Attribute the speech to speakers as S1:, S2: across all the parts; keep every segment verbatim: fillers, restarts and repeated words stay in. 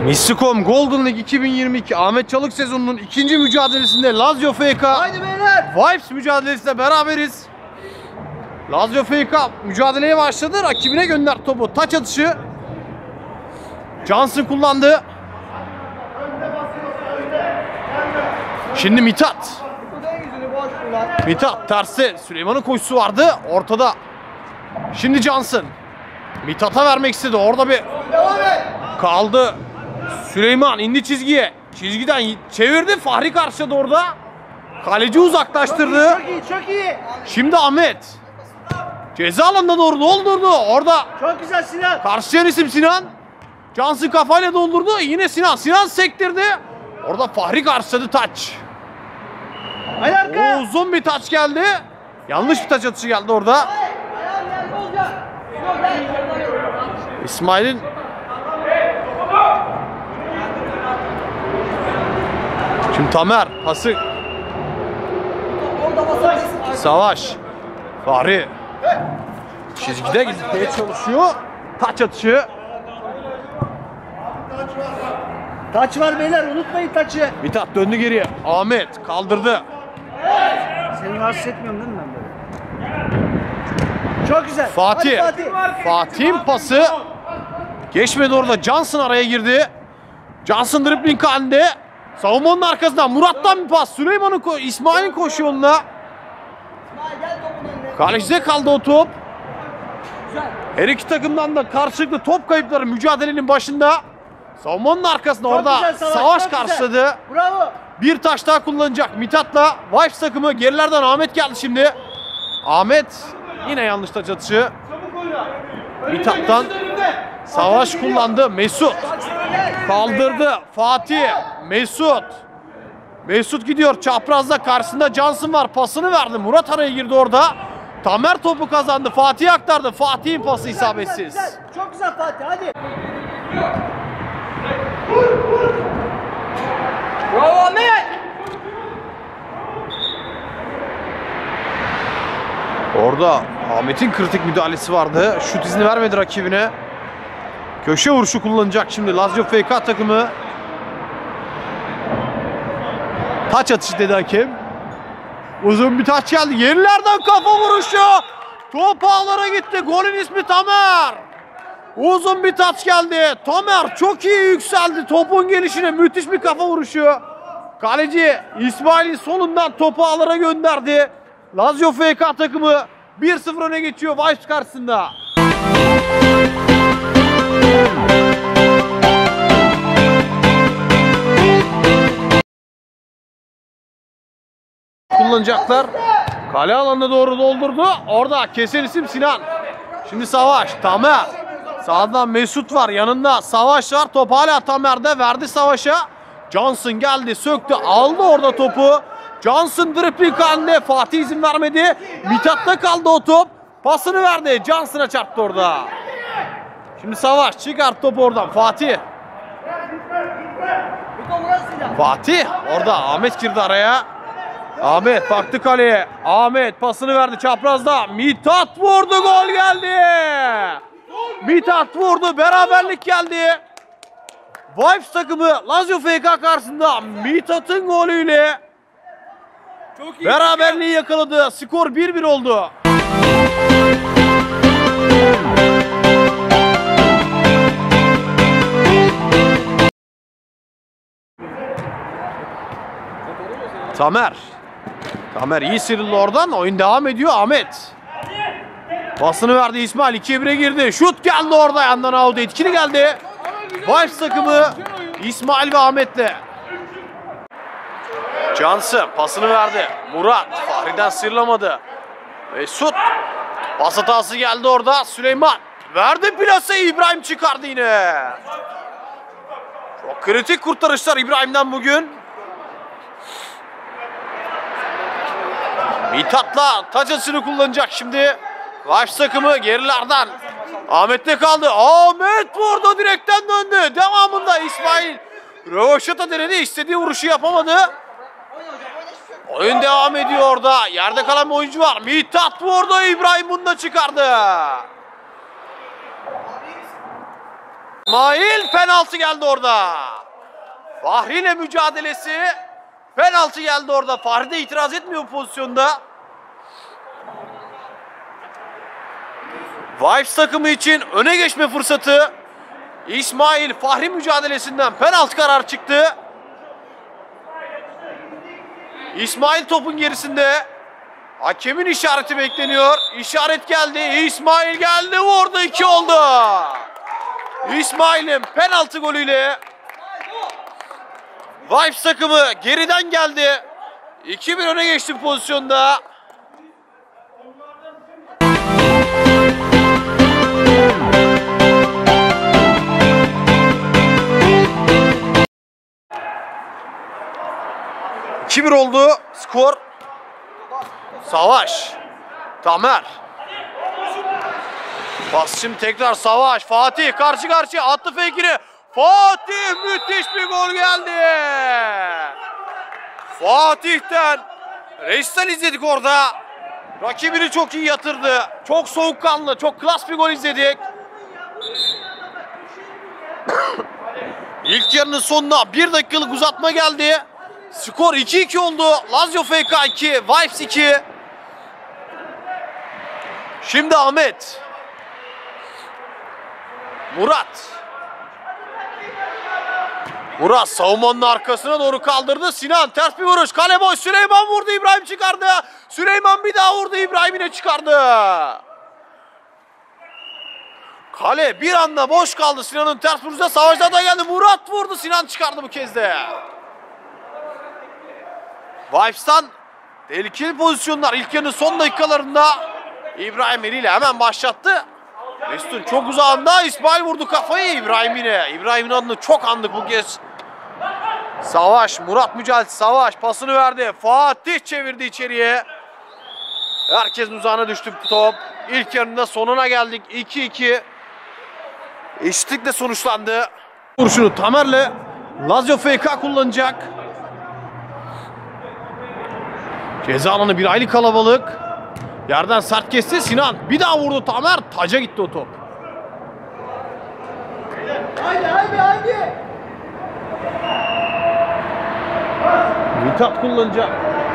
S1: Mislikom Golden League iki bin yirmi iki Ahmet Çalık sezonunun ikinci mücadelesinde Lazio F K
S2: Haydi beyler.
S1: Vibes mücadelesinde beraberiz. Lazio F K mücadeleye başladı. Rakibine gönder topu. Taç atışı. Johnson kullandı. Şimdi Mithat. Mithat tersi. Süleyman'ın koşusu vardı. Ortada. Şimdi Johnson. Mithat'a vermek istedi. Orada bir kaldı. Süleyman indi çizgiye. Çizgiden çevirdi. Fahri karşıladı orada. Kaleci uzaklaştırdı.
S2: Çok iyi, çok iyi.
S1: Şimdi Ahmet. Ceza alanına doğru doldurdu. Orada
S2: Çok güzel Sinan.
S1: karşılayan isim Sinan. Johnson kafayla doldurdu. Yine Sinan. Sinan sektirdi. Orada Fahri karşıladı taç.
S2: Haydi arka.
S1: Uzun bir taç geldi. Yanlış bir taç atışı geldi orada. İsmail'in Şimdi Tamer pası. Savaş. Fahri. Çizgide gitmeye çalışıyor. Taç atışı.
S2: Taç var beyler, unutmayın taçı.
S1: Mithat döndü geriye. Ahmet kaldırdı.
S2: Seni rahatsız etmiyorum değil mi ben böyle? Çok güzel.
S1: Fatih.
S2: Hadi Fatih.
S1: Fatih'in pası. Geçmedi orada. Johnson araya girdi. Johnson dribbling halinde. Savunmanın arkasından Murat'tan bir pas. Süleyman'ın ko İsmail'in koşu yoluna. Kalecide kaldı o top. Her iki takımdan da karşılıklı top kayıpları mücadelenin başında. Savunmanın arkasında
S2: Çok
S1: orada
S2: güzel savaş,
S1: savaş
S2: çok güzel.
S1: karşıladı.
S2: Bravo.
S1: Bir taş daha kullanacak Mithat'la. Vibes takımı gerilerden Ahmet geldi şimdi. Ahmet yine yanlış taç atışı. Mithat'tan savaş kullandı. Mesut kaldırdı. Fatih. Mesut. Mesut gidiyor. Çaprazda karşısında Johnson var. Pasını verdi. Murat araya girdi orada. Tamer topu kazandı. Fatih'e aktardı. Fatih'in pası
S2: Güzel,
S1: isabetsiz.
S2: güzel, güzel. Çok güzel Fatih, hadi. Bravo Ahmet.
S1: Orada Ahmet'in kritik müdahalesi vardı. Şut izni vermedi rakibine. Köşe vuruşu kullanacak şimdi Lazio F K takımı. Taç atışı dedi hakem. Uzun bir taç geldi. Yerilerden kafa vuruşu. Top ağlara gitti. Golün ismi Tamer. Uzun bir taç geldi. Tamer çok iyi yükseldi. Topun gelişine müthiş bir kafa vuruşu. Kaleci İsmail'in solundan topu ağlara gönderdi. Lazio F K takımı bir sıfır öne geçiyor Vibes karşısında. Kullanacaklar. Kale alanına doğru doldurdu. Orada kesen isim Sinan. Şimdi Savaş. Tamer. Sağdan Mesut var. Yanında Savaş var. Top hala Tamer'de. Verdi Savaş'a. Johnson geldi. Söktü. Aldı orada topu. Johnson dribbling halinde. Fatih izin vermedi. Mithat'ta kaldı o top. Pasını verdi. Johnson'a çarptı orada. Şimdi Savaş. Çıkart topu oradan. Fatih. Fatih. Orada Ahmet girdi araya. Ahmet baktı kaleye. Ahmet pasını verdi çaprazda. Mithat vurdu, gol geldi. Mithat vurdu, beraberlik geldi. Vibes takımı Lazio F K karşısında Mithat'ın golüyle beraberliği yakaladı. Skor bir bir oldu. Tamer. Tamer iyi sıyrıldı oradan. Oyun devam ediyor. Ahmet. Pasını verdi İsmail. ikiye bire girdi. Şut geldi orada. Yandan out. Etkili geldi. Vibes takımı İsmail ve Ahmet'le. Johnson pasını verdi. Murat. Fahri'den sıyrılamadı. Mesut. Pas hatası geldi orada. Süleyman. Verdi plaseyi. İbrahim çıkardı yine. Çok kritik kurtarışlar İbrahim'den bugün. Mithat'la taç atışını kullanacak şimdi. Vibes takımı gerilerden. Ahmet'te kaldı. Ahmet vurdu, direkten döndü. Devamında İsmail rövaşata denedi. İstediği vuruşu yapamadı. Oyun devam ediyor orada. Yerde kalan bir oyuncu var. Mithat vurdu. İbrahim bunu da çıkardı. İsmail penaltı geldi orada. Fahri ile mücadelesi. Penaltı geldi orada. Fahri de itiraz etmiyor bu pozisyonda. Vipers takımı için öne geçme fırsatı. İsmail Fahri mücadelesinden penaltı kararı çıktı. İsmail topun gerisinde. Hakemin işareti bekleniyor. İşaret geldi. İsmail geldi. Vurdu. iki oldu. İsmail'in penaltı golüyle Vipers takımı geriden geldi. iki bir öne geçti bu pozisyonda. iki bir oldu skor. Savaş. Tamer. Pas şimdi tekrar Savaş. Fatih karşı karşıya attı fake'ini. Fatih müthiş bir gol geldi. Fatih'ten resmen izledik orada. Rakibini çok iyi yatırdı. Çok soğukkanlı, çok klas bir gol izledik. İlk yarının sonuna bir dakikalık uzatma geldi. Skor iki iki oldu. Lazio F K iki, Vipers iki. Şimdi Ahmet. Murat. Murat savunmanın arkasına doğru kaldırdı. Sinan ters bir vuruş. Kale boş. Süleyman vurdu. İbrahim çıkardı. Süleyman bir daha vurdu. İbrahim yine çıkardı. Kale bir anda boş kaldı. Sinan'ın ters vuruşuna Savaş'ta da geldi. Murat vurdu. Sinan çıkardı bu kez de. Vips'tan tehlikeli pozisyonlar. İlk yarının son dakikalarında İbrahim eliyle hemen başlattı. Mesut'un çok uzağında İsmail vurdu kafayı İbrahim yine. İbrahim'in adını çok andık bu kez. Savaş, Murat mücadelesi. Savaş pasını verdi. Fatih çevirdi içeriye. Herkesin uzağına düştü top. İlk yarında sonuna geldik. iki iki. Eşitlikle sonuçlandı. Vuruşunu Tamer'le Lazio F K kullanacak. Ceza alanı bir aylık kalabalık. Yerden sert kesti Sinan. Bir daha vurdu Tamer. Taca gitti o top.
S2: Haydi haydi haydi.
S1: Mithat kullanacak.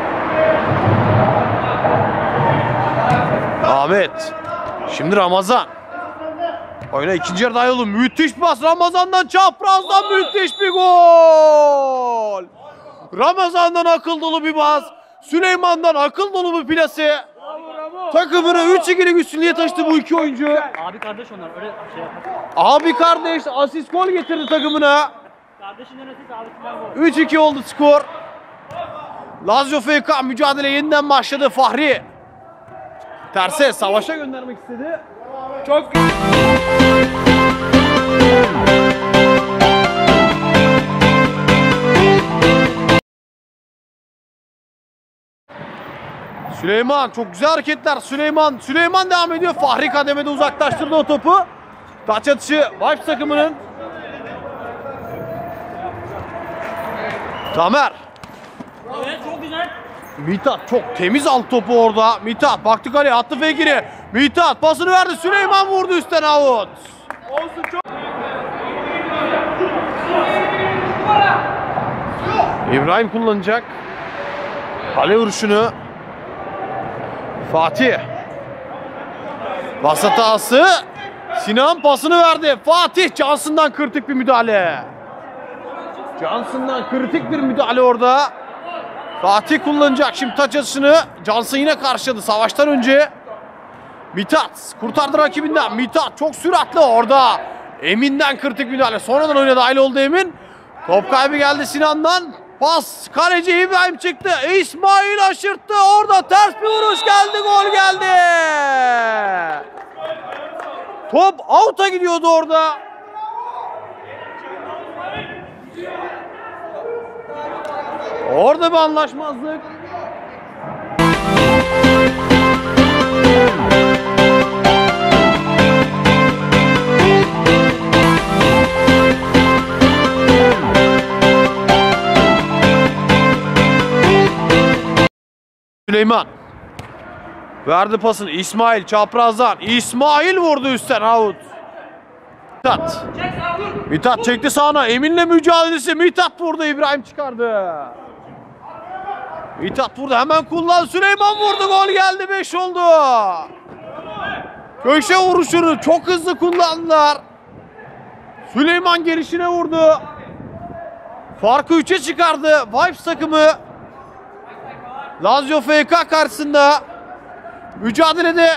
S1: Ahmet. Şimdi Ramazan. Oyuna ikinci yarıda yolu. Müthiş pas. Ramazan'dan çaprazdan müthiş bir gol. Ramazan'dan akıl dolu bir pas. Süleyman'dan akıl dolu bir plase. Takımını üç ikilik üstünlüğe taşıdı bu iki oyuncu.
S3: Abi kardeş onlar öyle şey yapar.
S1: Abi kardeş asist gol getirdi takımına.
S3: Kardeşinden asist abisinden gol.
S1: üç iki oldu skor. Lazio F K mücadele yeniden başladı. Fahri terse Savaş'a göndermek istedi. Çok Süleyman çok güzel hareketler. Süleyman Süleyman devam ediyor. Fahri kademede uzaklaştırdı o topu. Taç atışı Vipers takımının. Tamer.
S3: Evet çok güzel.
S1: Mithat çok temiz alt topu orada. Mithat baktı kaleye attı fake'ini. Mithat pasını verdi. Süleyman vurdu üstten out. Olsun çok. İbrahim kullanacak. Kale vuruşunu. Fatih. Pas hatası. Sinan pasını verdi. Fatih Johnson'dan kritik bir müdahale. Johnson'dan kritik bir müdahale orada. Fatih kullanacak şimdi taç atışını. Johnson yine karşıladı savaştan önce. Mithat kurtardı rakibinden. Mithat çok süratli orada. Emin'den kritik müdahale. Sonradan oyuna dahil oldu Emin. Top kaybı geldi Sinan'dan. Pas kaleci İbrahim çıktı. İsmail aşırttı. Orada ters bir vuruş geldi. Gol geldi. Top out'a gidiyordu orada. Orada bir anlaşmazlık. Süleyman verdi pasını İsmail çaprazdan. İsmail vurdu üstten out. Mithat. Mithat çekti sağına. Emin'le mücadelesi. Mithat vurdu. İbrahim çıkardı. Mithat vurdu. Hemen kullan. Süleyman vurdu. Gol geldi. beş oldu. Köşe vuruşunu çok hızlı kullandılar. Süleyman gelişine vurdu. Farkı üçe çıkardı. Vibes takımı Lazio F K karşısında mücadelede.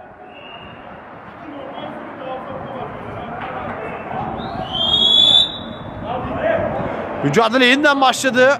S1: Mücadele yeniden başladı.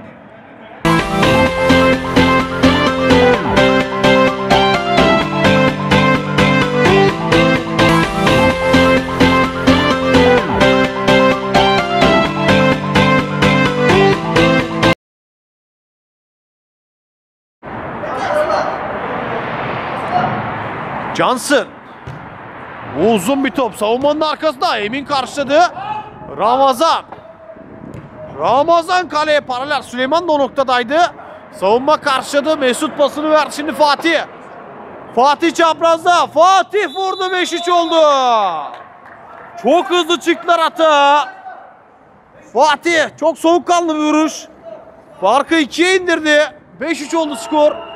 S1: Johnson. Uzun bir top. Savunmanın arkasında. Emin karşıladı. Ramazan. Ramazan kaleye paralel. Süleyman da o noktadaydı. Savunma karşıladı. Mesut pasını verdi. Şimdi Fatih. Fatih çaprazda. Fatih vurdu. beş üç oldu. Çok hızlı çıktılar hata. Fatih çok soğukkanlı bir vuruş. Farkı ikiye indirdi. beş üç oldu skor.